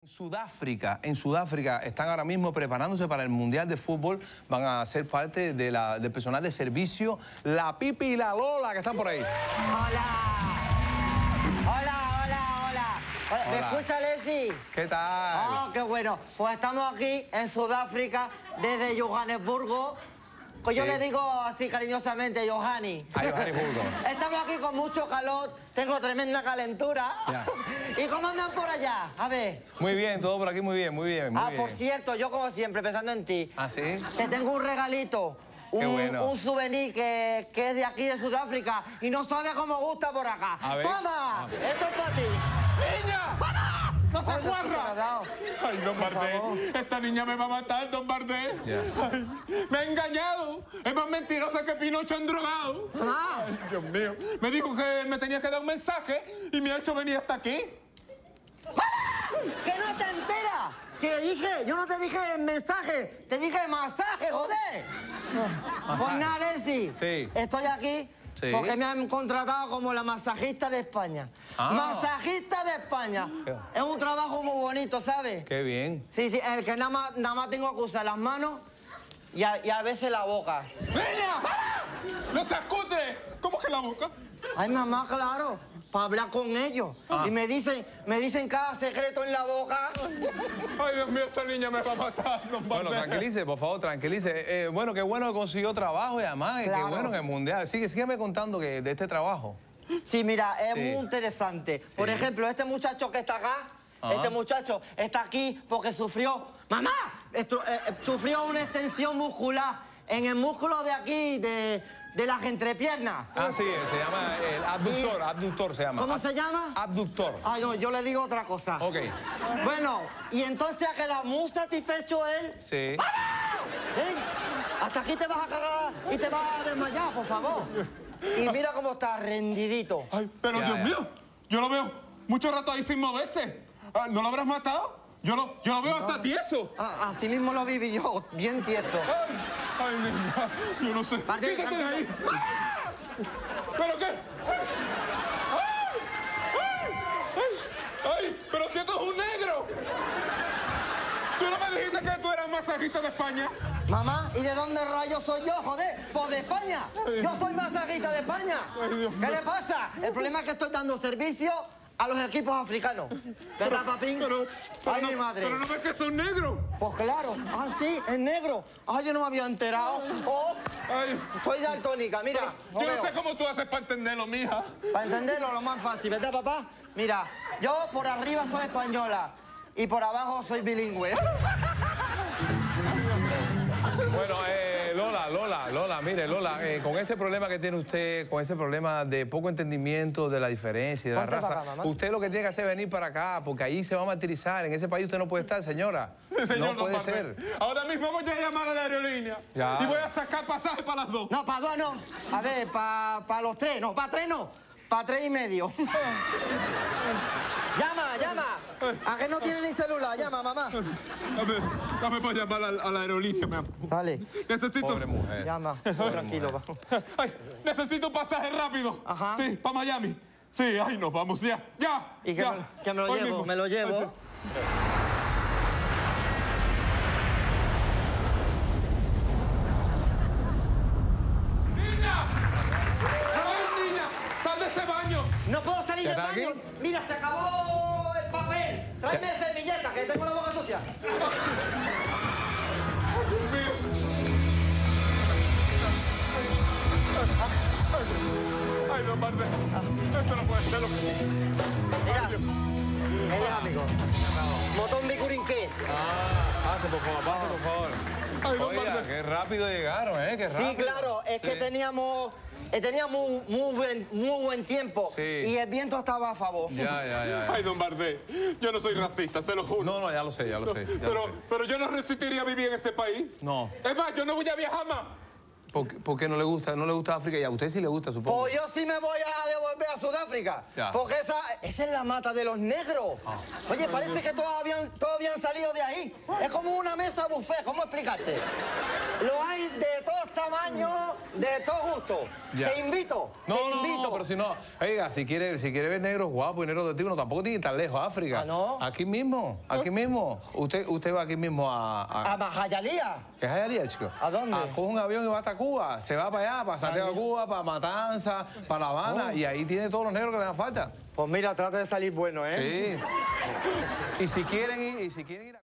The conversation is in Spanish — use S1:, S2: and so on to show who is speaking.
S1: En Sudáfrica están ahora mismo preparándose para el Mundial de Fútbol. Van a ser parte del personal de servicio, la Pipi y la Lola, que están por ahí.
S2: ¡Hola! ¡Hola, hola, hola! ¿Me escucha, Leslie?
S1: ¿Qué tal?
S2: ¡Oh, qué bueno! Pues estamos aquí en Sudáfrica, desde Johannesburgo. Pues yo le digo así cariñosamente, Johanny.
S1: A Johannesburgo.
S2: Estamos aquí con mucho calor, tengo tremenda calentura.
S1: Ya.
S2: ¿Y cómo andan por allá? A ver.
S1: Muy bien, todo por aquí muy bien, muy bien.
S2: Por cierto, yo como siempre, pensando en ti.
S1: ¿Ah, sí?
S2: Te tengo un regalito.
S1: Qué bueno.
S2: Un souvenir que es de aquí, de Sudáfrica, y no sabe cómo gusta por acá.
S1: A ver.
S2: ¡Toma! Esto es para ti.
S3: ¡Niña! ¡Para! ¡No se
S2: Ay,
S3: guarra! Ay, don Bardé, esta niña me va a matar, don Bardé.
S1: Ya.
S3: Ay, me ha engañado. Es más mentirosa que Pinocho endrogado.
S2: Ah.
S3: Ay, Dios mío. Me dijo que me tenía que dar un mensaje y me ha hecho venir hasta aquí.
S2: ¡Que no te enteras! Que dije, yo no te dije mensaje, te dije masaje, joder. Pues nada, Leslie.
S1: Sí.
S2: Estoy aquí
S1: Sí.
S2: porque me han contratado como la masajista de España.
S1: Ah.
S2: Masajista de España. Es un trabajo muy bonito, ¿sabes?
S1: Qué bien.
S2: Sí, sí, el que nada más tengo que usar las manos y a veces la boca.
S3: ¡Niña! ¡Para! ¡No seas cutre! ¿Cómo que la boca?
S2: Ay, mamá, claro, para hablar con ellos. Y me dicen cada secreto en la boca.
S3: Ay, Dios mío, esta niña me va a matar, don Bardé.
S1: Bueno, tranquilice, por favor, tranquilice. Bueno, qué bueno que consiguió trabajo y además,
S2: Claro.
S1: qué bueno en el Mundial. Sígueme contando de este trabajo.
S2: Sí, mira, es
S1: Sí.
S2: muy interesante. Por ejemplo, este muchacho que está acá, este muchacho está aquí porque sufrió... ¡Mamá! Sufrió una extensión muscular en el músculo de aquí, de las entrepiernas.
S1: Ah, sí, se llama el abductor, abductor se llama.
S2: ¿Cómo se llama?
S1: Abductor.
S2: Ay, no, yo le digo otra cosa.
S1: Ok.
S2: Bueno, y entonces ha quedado muy satisfecho él.
S1: Sí.
S2: Ven, hasta aquí te vas a cagar y te vas a desmayar, por favor. Y mira cómo está rendidito.
S3: Ay, pero
S1: Ya,
S3: Dios
S1: ya.
S3: mío, yo lo veo mucho rato ahí sin moverse. Ah, ¿no lo habrás matado? Yo lo veo hasta tieso.
S2: Así mismo lo viví yo, bien tieso.
S3: Ay, niña, yo no sé.
S2: Vale,
S3: ¡Quítate de ahí! ¡Ah! ¿Pero qué? ¡Ay! ¡Ay! ¡Ay! ¡Pero si esto es un negro! ¿Tú no me dijiste que tú eras masajista de España?
S2: Mamá, ¿y de dónde rayos soy yo, joder? Pues de España. Yo soy masajista de España.
S3: Ay, Dios mío.
S2: ¿Qué le pasa? El problema es que estoy dando servicio a los equipos africanos. ¿Verdad, papín? Ay, mi madre.
S3: Pero no ves que son negros.
S2: Pues claro. Ah, sí, es negro. Ay, yo no me había enterado. Oh,
S3: Ay,
S2: soy daltónica, mira.
S3: yo no sé cómo tú haces para entenderlo, mija.
S2: Para entenderlo, lo más fácil, ¿verdad, papá? Mira, yo por arriba soy española y por abajo soy bilingüe.
S1: Bueno, Lola, mire, Lola, con este problema que tiene usted, con ese problema de poco entendimiento de la diferencia y de la
S2: Ponte
S1: raza,
S2: para acá, mamá.
S1: usted lo que tiene que hacer es venir para acá, porque ahí se va a martirizar. En ese país usted no puede estar, señora.
S3: Señor
S1: No puede
S3: Don Bardé,
S1: ser.
S3: ahora mismo voy a llamar a la aerolínea
S1: Ya.
S3: y voy a sacar pasaje para las dos.
S2: No, para dos no. A ver, para los tres, no, para tres no. Para 3,5. Llama. ¿A que no tiene ni celular? Llama, mamá.
S3: Dame para llamar a la aerolínea, mi amor.
S2: Dale.
S3: Necesito...
S1: Pobre mujer.
S2: Llama. Tranquilo, va.
S3: Ay, necesito pasaje rápido.
S2: Ajá.
S3: Sí, para Miami. Sí, ay, nos vamos ya. Ya.
S2: ¿Y
S3: ya.
S2: que me lo
S3: Hoy
S2: llevo?
S3: mismo.
S2: Me lo llevo.
S3: ¡Niña! ¡Ay, niña! ¡Sal de ese baño!
S2: No puedo salir
S1: ¿Ya
S2: del
S1: está
S2: baño.
S1: aquí?
S2: Mira, se acabó el papel. Tráeme servilleta, que tengo la boca sucia.
S3: Dios mío. Ay, Don Bardé. Esto no puede ser lo que...
S2: Mira, él es amigo. Motón Bicurinqué.
S1: Pase, por favor, por favor.
S3: Ay, Don
S1: Oiga,
S3: Bardé.
S1: qué rápido llegaron, qué rápido.
S2: Sí, claro, es que
S1: Sí.
S2: teníamos muy buen tiempo.
S1: Sí.
S2: Y el viento estaba a favor.
S1: Ya.
S3: Ay, Don Bardé. Yo no soy racista, se lo juro.
S1: No, ya lo sé.
S3: Pero yo no resistiría vivir en este país.
S1: No.
S3: Es más, yo no voy a viajar más.
S1: ¿Por qué no le gusta? No le gusta África y a usted sí le gusta, supongo.
S2: Pues yo sí me voy a devolver a Sudáfrica.
S1: Ya.
S2: Porque esa es la mata de los negros. Oye, parece que todos habían salido de ahí. Es como una mesa buffet, ¿cómo explicarte? Lo hay de todos tamaños, de todos gustos.
S1: Ya.
S2: Te invito,
S1: No,
S2: te invito.
S1: no, pero si no, oiga, si quiere ver negros guapos y negros de tipo, tampoco tiene que ir tan lejos, África.
S2: ¿Ah, no?
S1: Aquí mismo, aquí mismo. Usted va aquí mismo
S2: A Majayalía.
S1: ¿Qué es Jayalía, chico?
S2: ¿A dónde?
S1: Coge un avión y va hasta Cuba. Se va para allá, para Santiago de Cuba, para Matanza, para La Habana. Y ahí tiene todos los negros que le dan falta.
S2: Pues mira, trata de salir bueno, ¿eh?
S1: Sí. Y si quieren ir a...